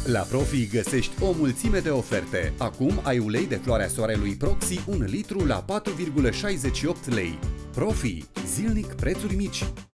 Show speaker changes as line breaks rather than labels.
La Profi găsești o mulțime de oferte. Acum ai ulei de floarea soarelui Proxi 1 litru la 4,68 lei. Profi. Zilnic prețuri mici.